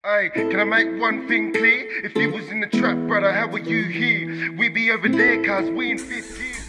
Aye, can I make one thing clear? If you was in the trap, brother, how were you here? We be over there, cause we in fifth gear.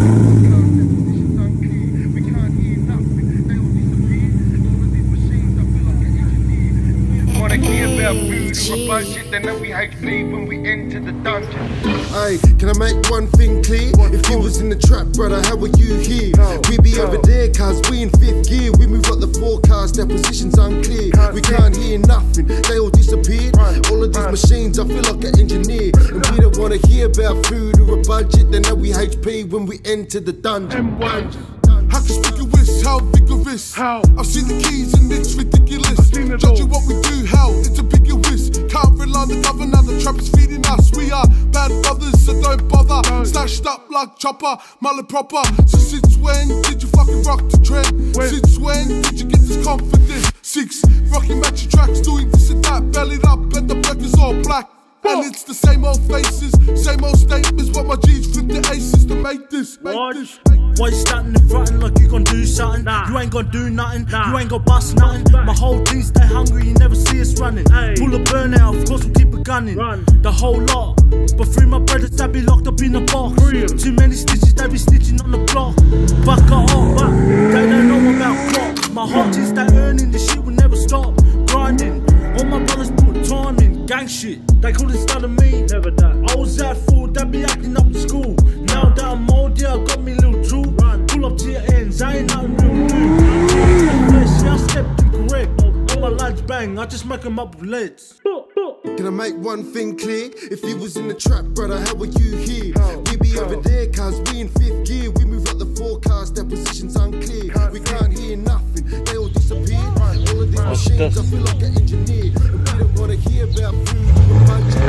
We can't hear nothing, they all disappear. All of these machines, I feel like an engineer. Wanna hear about food or a budget, then know we HP when we enter the dungeon. Aye, can I make one thing clear? If you was in the trap, brother, how were you here? We be over there, cause we in fifth gear. We move up the forecast, their position's unclear. We can't hear nothing, they all disappeared. All of these machines, I feel like an engineer. And we don't wanna hear about food or a budget, then know we HP when we enter the dungeon. How conspicuous, how vigorous. I've seen the keys and it's ridiculous. Judging what we do, how it's ambiguous. Can't rely on the governor, the trap is feeding us. We are bad brothers, so don't bother. Stashed up like chopper, mullet proper. So since when did you fucking rock the trend? Since when did you get this confidence? 6 rocking matchy tracks, doing this and that, bellied up and the black is all black. And it's the same old faces, same old statements. But my G's flip the aces to make this. Why you starting and frontin' like you gon' do something? You ain't gon' do nothing, you ain't gon' bust nothing. My whole team stay hungry, you never see us running. Pull a burnout, of course we'll keep it gunning. The whole lot, but free my brothers that be locked up in the box. Too many stitches, they be stitching on the block. Buck it up, but they don't know about clock. My heart is that earning, the shit will never stop. Grinding, all my brothers put time in. Gang shit, they couldn't study me. Never that. I was that fool that be acting up to school. Now that I'm old, yeah, I got me little tool. Pull up to your ends, I ain't nothing real new. Yeah, I stepped incorrect. All my lads bang, I just make them up with leads. Can I make one thing clear? If you was in the trap, brother, how were you here? We be over there, cause we in fifth gear. We move up the forecast, their position's unclear. We can't hear nothing, they all disappear. All of these machines, I feel like an engineer. And we don't wanna hear about food or a budget.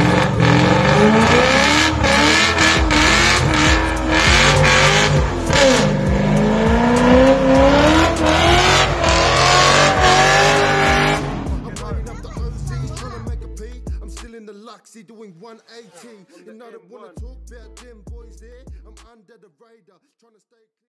Doing 180, and I don't wanna talk about them boys there. I'm under the radar, trying to stay